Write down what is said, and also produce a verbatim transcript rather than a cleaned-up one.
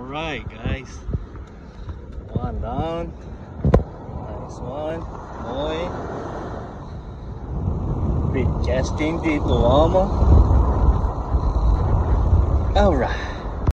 Alright guys, one down, nice one, Moi Fishing dito Oama. Alright.